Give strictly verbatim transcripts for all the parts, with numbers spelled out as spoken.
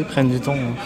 ils prennent du temps. Hein.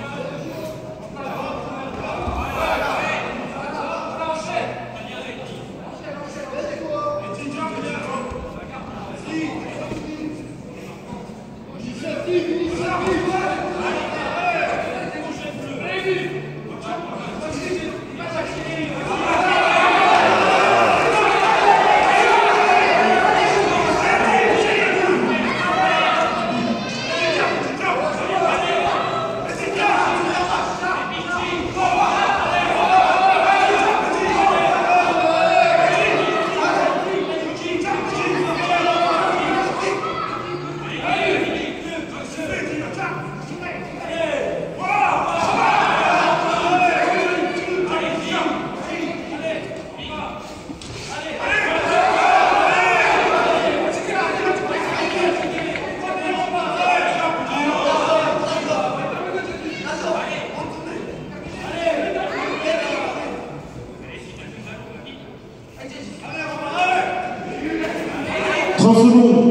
trente secondes.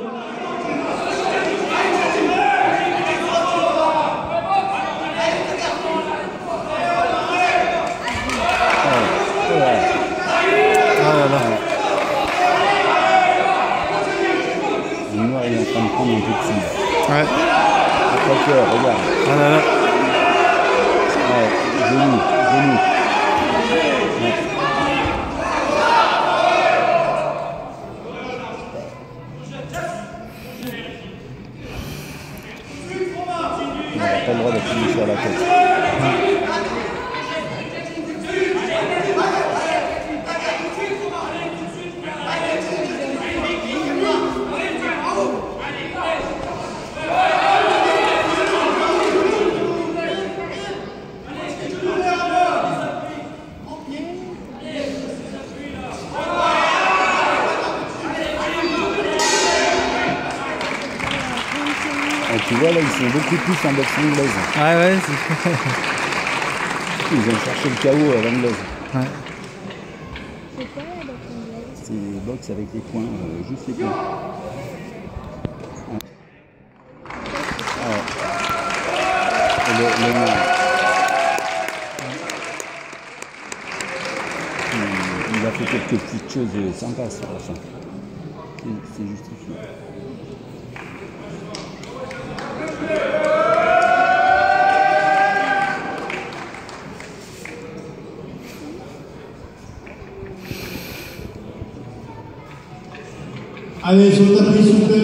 Noir, il est en train de prendre un peu de fil. Ouais. Ok, regarde. Ah là là. Ouais, genou, genou. Ouais. On n'a pas le droit d'appuyer sur la tête. Et tu vois là, ils sont beaucoup plus en boxe anglaise. Ouais, ouais. Ils viennent chercher le K O à l'anglaise. Ouais. C'est quoi la boxe anglaise? C'est boxe avec les poings, euh, juste les poings. Ouais. Ouais. Et le, le, il, il a fait quelques petites choses sympas sur la fin. C'est justifié. Allez, sur le tapis, s'il vous plaît.